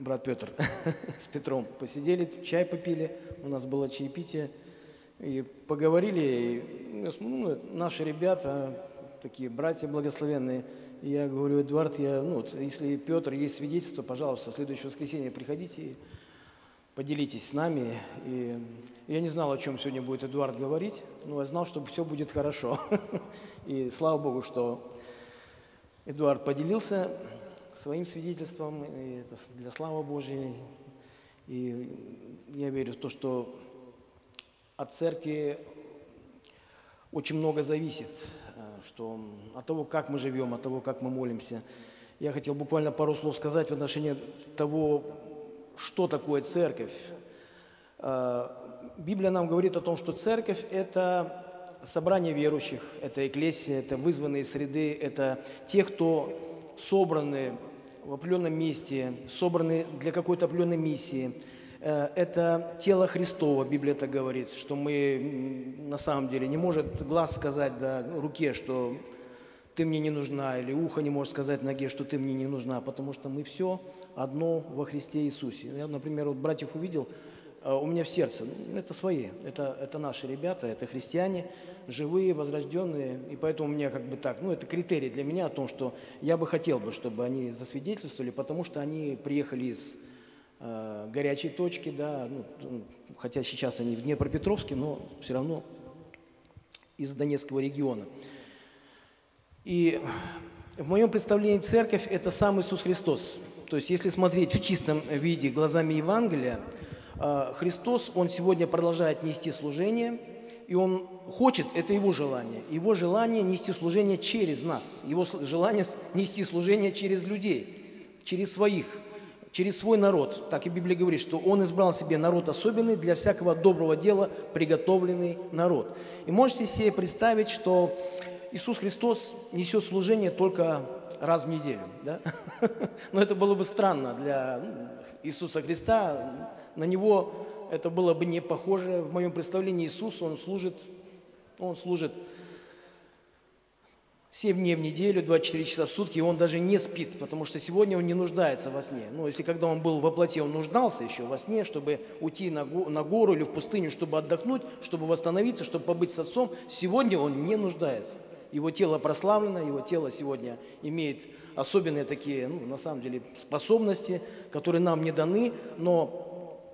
брат Петр с Петром посидели, чай попили, у нас было чаепитие, и поговорили, и, наши ребята, такие братья благословенные, и я говорю: Эдуард, если Петр есть свидетельство, пожалуйста, в следующее воскресенье приходите и поделитесь с нами. И я не знал, о чем сегодня будет Эдуард говорить, но я знал, что все будет хорошо. И слава Богу, что Эдуард поделился своим свидетельством, и это для славы Божьей. И я верю в то, что от церкви очень много зависит, что от того, как мы живем, от того, как мы молимся. Я хотел буквально пару слов сказать в отношении того, что такое церковь. Библия нам говорит о том, что церковь – это собрание верующих, это экклесия, это вызванные среды, это те, кто собраны в определенном месте, собраны для какой-то определенной миссии. Это тело Христово, Библия так говорит, что мы на самом деле не может глаз сказать руке, что ты мне не нужна, или ухо не может сказать ноге, что ты мне не нужна, потому что мы все одно во Христе Иисусе. Я, например, братьев увидел, у меня в сердце, это свои, это наши ребята, это христиане, живые, возрожденные, и поэтому у меня это критерий для меня о том, что я бы хотел, чтобы они засвидетельствовали, потому что они приехали из горячей точки, хотя сейчас они в Днепропетровске, но все равно из Донецкого региона. И в моем представлении церковь – это сам Иисус Христос. То есть если смотреть в чистом виде глазами Евангелия, Христос, Он сегодня продолжает нести служение, и Он хочет, это Его желание нести служение через нас, Его желание нести служение через людей, через своих, через свой народ. Так и Библия говорит, что Он избрал себе народ особенный, для всякого доброго дела приготовленный народ. И можете себе представить, что Иисус Христос несет служение только раз в неделю, да? Но это было бы странно для Иисуса Христа, на Него это было бы не похоже. В моем представлении Иисус, Он служит 7 дней в неделю, 24 часа в сутки, и Он даже не спит, потому что сегодня Он не нуждается во сне. Если когда Он был во плоти, Он нуждался еще во сне, чтобы уйти на гору или в пустыню, чтобы отдохнуть, чтобы восстановиться, чтобы побыть с Отцом, сегодня Он не нуждается. Его тело прославлено, Его тело сегодня имеет особенные такие, на самом деле, способности, которые нам не даны, но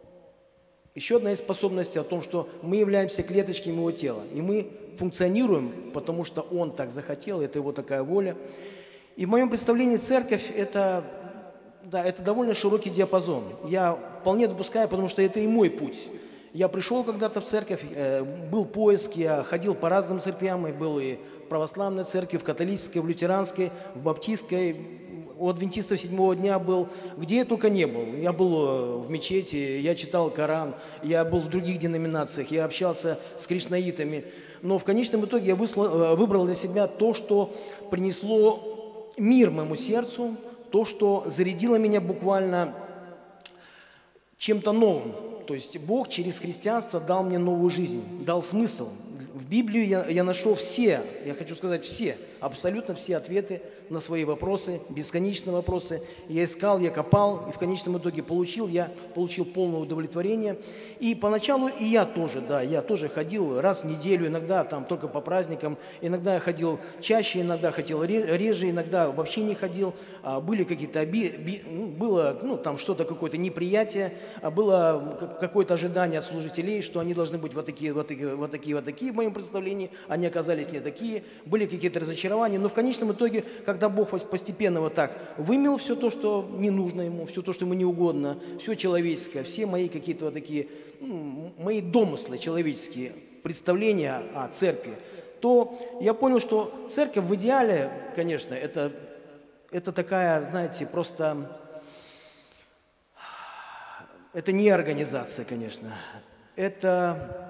еще одна из способностей о том, что мы являемся клеточками Его тела, и мы функционируем, потому что Он так захотел, это Его такая воля. И в моем представлении церковь – это довольно широкий диапазон. Я вполне допускаю, потому что это и мой путь. Я пришел когда-то в церковь, был поиск, я ходил по разным церквям, и был и в православной церкви, в католической, в лютеранской, в баптистской, у адвентистов седьмого дня был, где я только не был. Я был в мечети, я читал Коран, я был в других деноминациях, я общался с кришнаитами. Но в конечном итоге я выбрал для себя то, что принесло мир моему сердцу, то, что зарядило меня буквально чем-то новым. То есть Бог через христианство дал мне новую жизнь, дал смысл. В Библию я нашел все, я хочу сказать все, абсолютно все ответы на свои вопросы, бесконечные вопросы. Я искал, я копал, и в конечном итоге я получил полное удовлетворение. И поначалу и я тоже ходил раз в неделю, иногда там только по праздникам, иногда я ходил чаще, иногда ходил реже, иногда вообще не ходил. Были какие-то было там что-то, какое-то неприятие, было какое-то ожидание от служителей, что они должны быть вот такие в моем представлении, они оказались не такие, были какие-то разочарования, но в конечном итоге, когда Бог постепенно вот так вымел все то, что не нужно Ему, все то, что Ему не угодно, все человеческое, все мои какие-то вот такие, мои домыслы человеческие, представления о церкви, то я понял, что церковь в идеале, конечно, это такая, знаете, просто, это не организация, конечно, это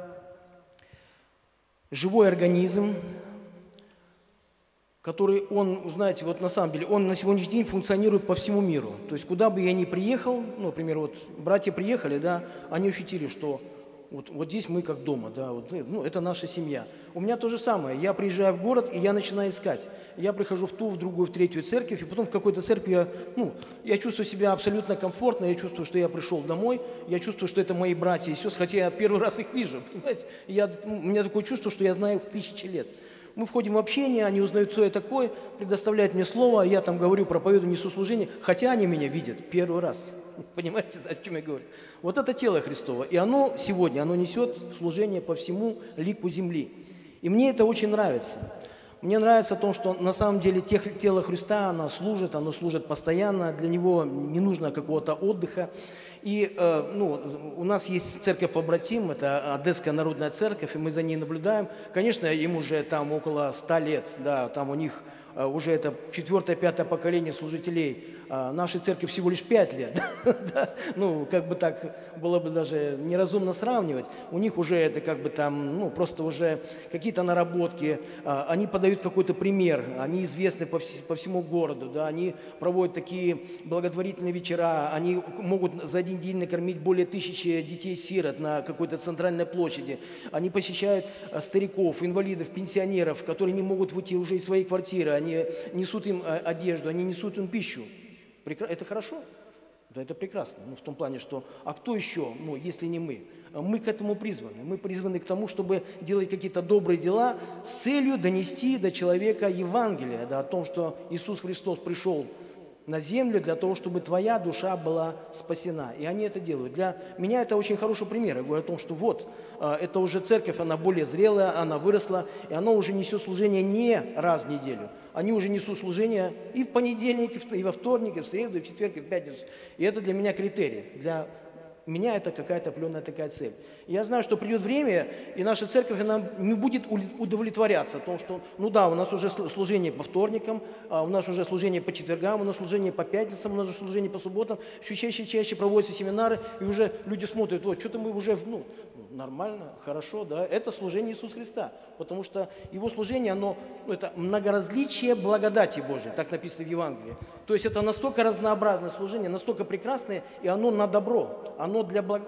живой организм, который, он, знаете, вот на самом деле, он на сегодняшний день функционирует по всему миру. То есть куда бы я ни приехал, например, вот братья приехали, да, они ощутили, что Вот здесь мы как дома, да, вот, ну, это наша семья. У меня то же самое. Я приезжаю в город, и я начинаю искать. Я прихожу в ту, в другую, в третью церковь, и потом в какой-то церкви я чувствую себя абсолютно комфортно, я чувствую, что я пришел домой, я чувствую, что это мои братья и сестры, хотя я первый раз их вижу, понимаете? У меня такое чувство, что я знаю их тысячи лет. Мы входим в общение, они узнают, кто я такой, предоставляют мне слово, я там говорю, проповедую, несу служение, хотя они меня видят первый раз. Понимаете, о чем я говорю? Вот это тело Христово, и оно сегодня, оно несет служение по всему лику земли. И мне это очень нравится. Мне нравится то, что на самом деле тело Христа, оно служит постоянно, для него не нужно какого-то отдыха. И у нас есть церковь побратим, это Одесская народная церковь, и мы за ней наблюдаем. Конечно, им уже там около 100 лет, да, там у них уже это 4-5 поколение служителей. Нашей церкви всего лишь 5 лет. Да? Ну, как бы так было бы даже неразумно сравнивать. У них уже это как бы там, просто уже какие-то наработки. Они подают какой-то пример, они известны по всему городу, да? Они проводят такие благотворительные вечера, они могут за один день накормить более 1000 детей-сирот на какой-то центральной площади. Они посещают стариков, инвалидов, пенсионеров, которые не могут выйти уже из своей квартиры, они несут им одежду, они несут им пищу. Это хорошо? Да, это прекрасно. В том плане, что а кто еще, если не мы? Мы к этому призваны. Мы призваны к тому, чтобы делать какие-то добрые дела с целью донести до человека Евангелие, да, о том, что Иисус Христос пришел на землю для того, чтобы твоя душа была спасена. И они это делают. Для меня это очень хороший пример. Я говорю о том, что это уже церковь, она более зрелая, она выросла, и она уже несет служение не раз в неделю. Они уже несут служение и в понедельник, и во вторник, и в среду, и в четверг, и в пятницу. И это для меня критерий. Для меня это какая-то определенная такая цель. И я знаю, что придет время, и наша церковь, она не будет удовлетворяться о том, что, у нас уже служение по вторникам, у нас уже служение по четвергам, у нас служение по пятницам, у нас уже служение по субботам, все чаще и чаще проводятся семинары, и уже люди смотрят, что-то мы уже, нормально, хорошо, да, это служение Иисуса Христа, потому что Его служение, это многоразличие благодати Божьей, так написано в Евангелии. То есть это настолько разнообразное служение, настолько прекрасное, и оно на добро, оно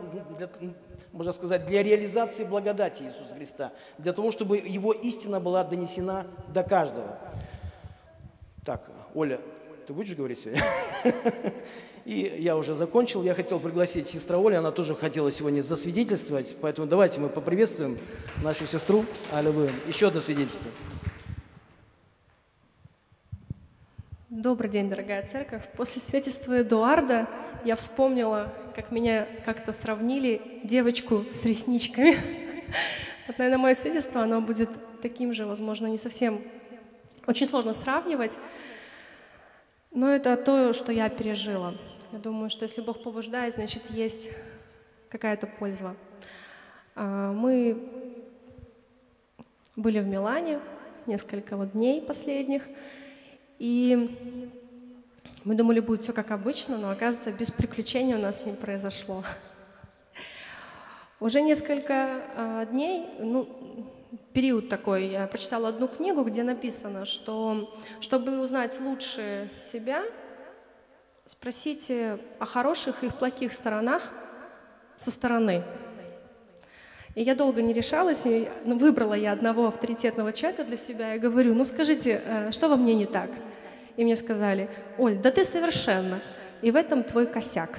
можно сказать, для реализации благодати Иисуса Христа, для того, чтобы Его истина была донесена до каждого. Так, Оля, ты будешь говорить сегодня? И я уже закончил. Я хотел пригласить сестру Олю, она тоже хотела сегодня засвидетельствовать, поэтому давайте мы поприветствуем нашу сестру. Аллилуйя. Еще одно свидетельство. Добрый день, дорогая церковь. После свидетельства Эдуарда я вспомнила, как меня как-то сравнили девочку с ресничками. Вот, наверное, мое свидетельство, оно будет таким же, возможно, не совсем... Очень сложно сравнивать, но это то, что я пережила. Я думаю, что если Бог побуждает, значит, есть какая-то польза. Мы были в Милане несколько дней последних, и мы думали, будет все как обычно, но, оказывается, без приключений у нас не произошло. Уже несколько дней, период такой, я прочитала одну книгу, где написано, что чтобы узнать лучше себя, спросите о хороших и плохих сторонах со стороны. И я долго не решалась, и выбрала я одного авторитетного человека для себя и говорю, скажите, что во мне не так? И мне сказали, Оль, да ты совершенна, и в этом твой косяк.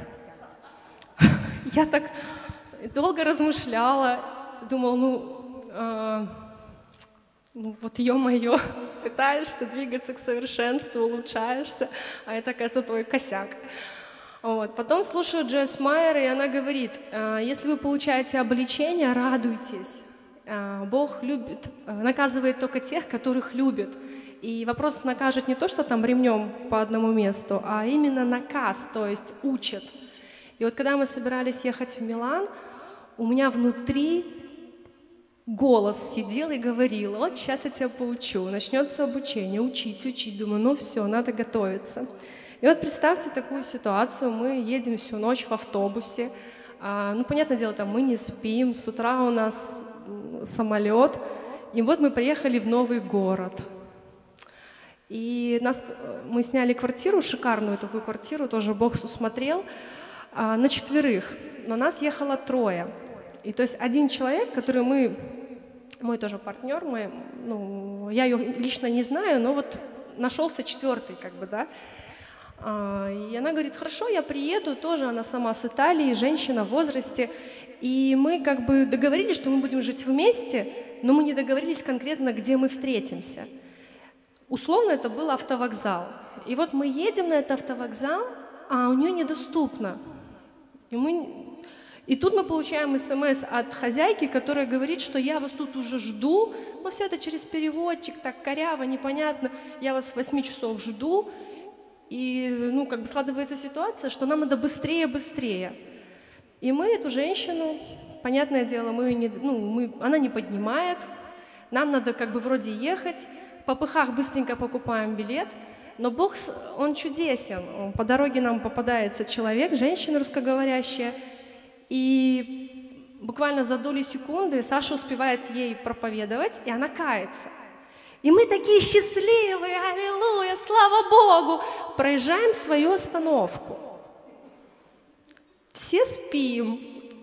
Я так долго размышляла, думала, вот ё-моё, пытаешься двигаться к совершенству, улучшаешься, а это, оказывается, твой косяк. Потом слушаю Джойс Майер, и она говорит, если вы получаете обличение, радуйтесь. Бог любит, наказывает только тех, которых любит. И вопрос накажет не то, что там ремнем по одному месту, а именно наказ, то есть учит. И вот когда мы собирались ехать в Милан, у меня внутри голос сидел и говорил, вот сейчас я тебя поучу, начнется обучение, учить. Думаю, все, надо готовиться. И вот представьте такую ситуацию, мы едем всю ночь в автобусе, понятное дело, там мы не спим, с утра у нас самолет, и вот мы приехали в новый город. И мы сняли квартиру, шикарную такую квартиру, тоже Бог усмотрел, на 4, но нас ехало 3. И то есть один человек, который мой тоже партнер, я ее лично не знаю, но вот нашелся четвертый, как бы, да. И она говорит, хорошо, я приеду, тоже она сама с Италии, женщина в возрасте. И мы как бы договорились, что мы будем жить вместе, но мы не договорились конкретно, где мы встретимся. Условно это был автовокзал. И вот мы едем на этот автовокзал, а у нее недоступно. И тут мы получаем СМС от хозяйки, которая говорит, что я вас тут уже жду, но все это через переводчик, так коряво, непонятно, я вас с 8 часов жду. И, как бы складывается ситуация, что нам надо быстрее. И мы эту женщину, понятное дело, она не поднимает, нам надо как бы вроде ехать, в попыхах быстренько покупаем билет, но Бог, Он чудесен. По дороге нам попадается человек, женщина русскоговорящая, и буквально за доли секунды Саша успевает ей проповедовать, и она кается. И мы такие счастливые, аллилуйя, слава Богу, проезжаем свою остановку. Все спим.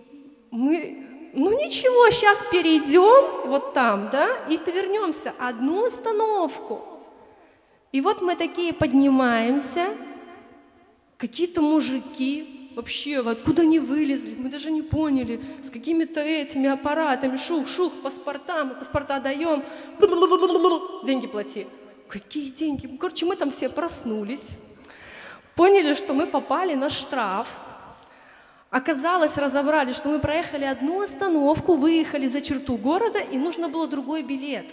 Ничего, сейчас перейдем вот там, да, и повернемся. Одну остановку. И вот мы такие поднимаемся, какие-то мужики, вообще, откуда они вылезли, мы даже не поняли, с какими-то этими аппаратами, шух, паспорта даем, деньги плати. Какие деньги? Короче, мы там все проснулись, поняли, что мы попали на штраф. Оказалось, разобрали, что мы проехали одну остановку, выехали за черту города, и нужно было другой билет.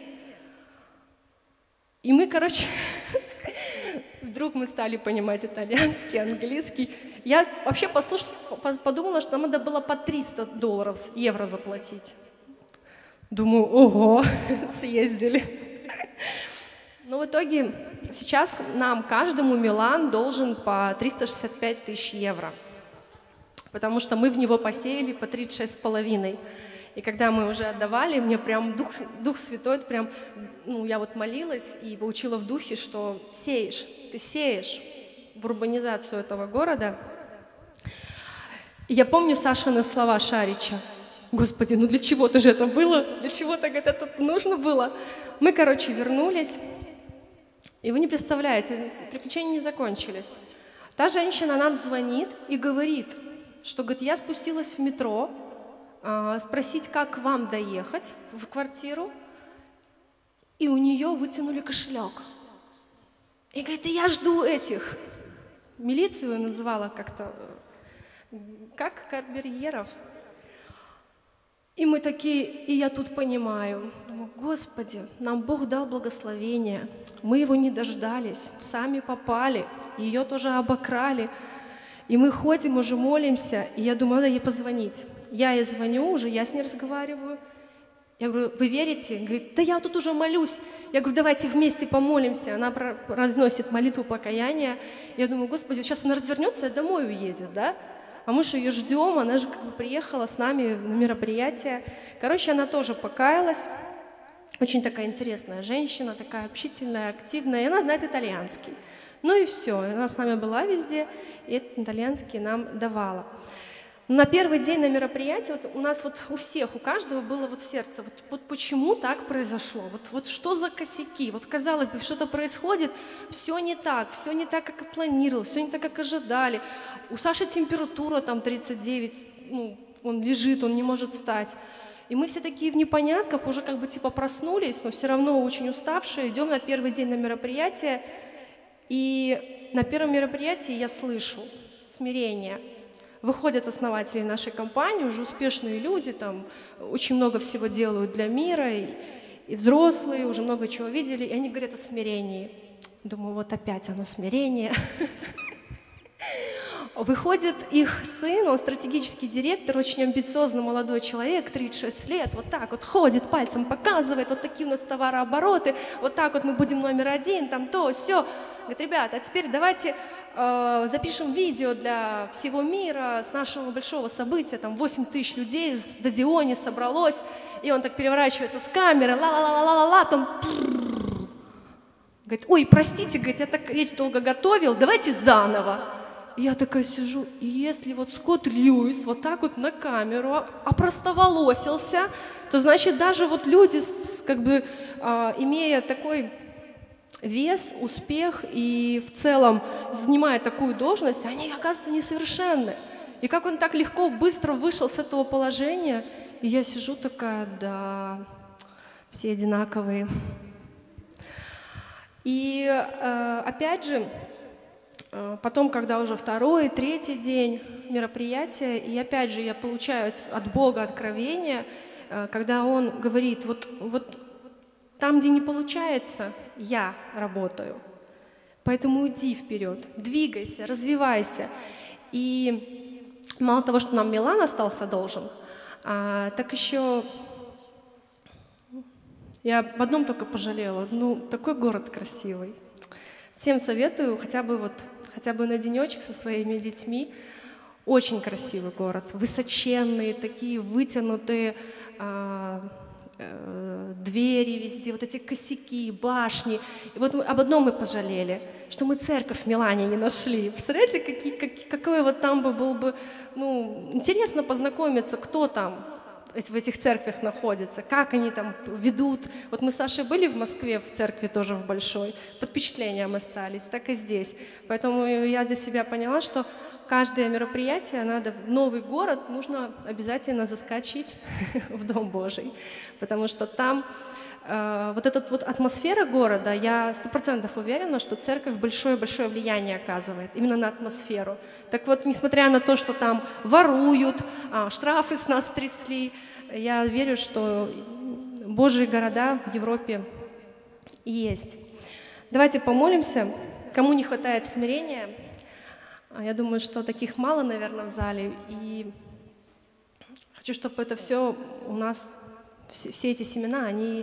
И мы, вдруг мы стали понимать итальянский, английский. Я вообще подумала, что нам надо было по $300, евро заплатить. Думаю, ого, съездили. Но в итоге сейчас нам, каждому Милан должен по 365 тысяч евро. Потому что мы в него посеяли по 36,5. И когда мы уже отдавали, мне прям Дух Святой, я вот молилась и получила в духе, что ты сеешь в урбанизацию этого города. И я помню Сашины слова Шарича. Господи, для чего-то же это было? Для чего-то это нужно было? Мы, вернулись. И вы не представляете, приключения не закончились. Та женщина нам звонит и говорит, что, я спустилась в метро, спросить, как вам доехать в квартиру, и у нее вытянули кошелек. И говорит, я жду этих. Милицию называла как-то, как карьеров. И мы такие, и я тут понимаю, думаю, Господи, нам Бог дал благословение, мы его не дождались, сами попали, ее тоже обокрали. И мы ходим, уже молимся, и я думаю, надо ей позвонить. Я ей звоню уже, я с ней разговариваю. Я говорю, вы верите? Говорит, да я тут уже молюсь. Я говорю, давайте вместе помолимся. Она разносит молитву покаяния. Я думаю, Господи, сейчас она развернется и домой уедет, да? А мы же ее ждем, она же приехала с нами на мероприятие. Она тоже покаялась. Очень такая интересная женщина, такая общительная, активная, и она знает итальянский. И все, она с нами была везде, и этот итальянский нам давала. На первый день на мероприятии у нас у всех, у каждого было в сердце, почему так произошло, что за косяки, казалось бы, что-то происходит, все не так, как планировалось, все не так, как ожидали. У Саши температура 39, он лежит, он не может встать. И мы все такие в непонятках, уже проснулись, но все равно очень уставшие, идем на первый день на мероприятие. И на первом мероприятии я слышу смирение. Выходят основатели нашей компании, уже успешные люди, очень много всего делают для мира, и взрослые, уже много чего видели, и они говорят о смирении. Думаю, опять оно смирение. Выходит их сын, он стратегический директор, очень амбициозный молодой человек, 36 лет, ходит, пальцем показывает, такие у нас товарообороты, мы будем номер 1, то, все. Говорит, ребята, а теперь давайте запишем видео для всего мира с нашего большого события, 8 тысяч людей в стадионе собралось, и он так переворачивается с камеры, говорит, ой, простите, говорит, я так речь долго готовил, давайте заново. И я такая сижу, и если вот Скотт Льюис вот так вот на камеру опростоволосился, то значит даже вот люди, как бы имея такой вес, успех и в целом занимая такую должность, они, оказывается, несовершенны. И как он так легко, быстро вышел с этого положения, и я сижу такая, да, все одинаковые. И опять же, потом, когда уже второй, третий день мероприятия, и опять же я получаю от Бога откровение, когда Он говорит, вот там, где не получается, я работаю. Поэтому иди вперед, двигайся, развивайся. И мало того, что нам Милан остался должен, так еще я об одном только пожалела. Ну, такой город красивый. Всем советую хотя бы на денечек со своими детьми. Очень красивый город, высоченные, такие вытянутые двери везде, вот эти косяки, башни. И вот об одном мы пожалели, что мы церковь в Милане не нашли. Представляете, какой вот там был бы, ну, интересно познакомиться, кто там в этих церквях находится, как они там ведут. Вот мы с Сашей были в Москве, в церкви тоже в большой, под впечатлением остались, так и здесь. Поэтому я для себя поняла, что каждое мероприятие, надо в новый город, нужно обязательно заскочить в Дом Божий, потому что там вот эта вот атмосфера города, я 100% уверена, что церковь большое-большое влияние оказывает именно на атмосферу. Так вот, несмотря на то, что там воруют, штрафы с нас трясли, я верю, что Божьи города в Европе есть. Давайте помолимся. Кому не хватает смирения, я думаю, что таких мало, наверное, в зале. И хочу, чтобы это все у нас, все эти семена, они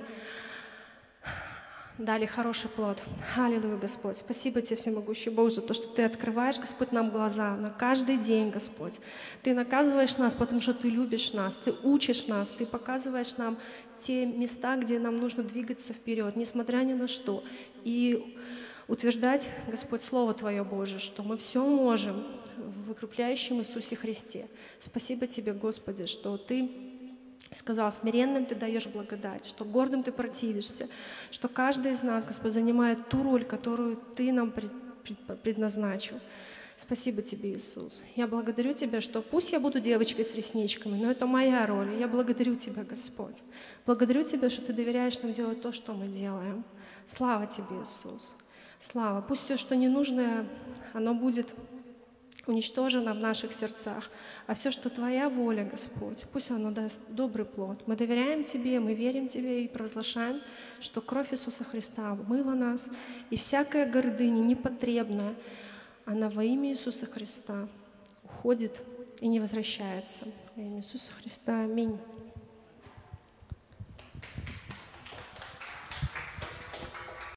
дали хороший плод. Аллилуйя, Господь. Спасибо Тебе, всемогущий Бог, за то, что Ты открываешь, Господь, нам глаза на каждый день, Господь. Ты наказываешь нас, потому что Ты любишь нас, Ты учишь нас, Ты показываешь нам те места, где нам нужно двигаться вперед, несмотря ни на что. И утверждать, Господь, Слово Твое Божие, что мы все можем в укрепляющем Иисусе Христе. Спасибо Тебе, Господи, что Ты сказал, смиренным Ты даешь благодать, что гордым Ты противишься, что каждый из нас, Господь, занимает ту роль, которую Ты нам предназначил. Спасибо Тебе, Иисус. Я благодарю Тебя, что пусть я буду девочкой с ресничками, но это моя роль. Я благодарю Тебя, Господь. Благодарю Тебя, что Ты доверяешь нам делать то, что мы делаем. Слава Тебе, Иисус. Слава. Пусть все, что ненужное, оно будет уничтожено в наших сердцах. А все, что Твоя воля, Господь, пусть оно даст добрый плод. Мы доверяем Тебе, мы верим Тебе и провозглашаем, что кровь Иисуса Христа омыла нас, и всякая гордыня непотребная, она во имя Иисуса Христа уходит и не возвращается. Во имя Иисуса Христа. Аминь.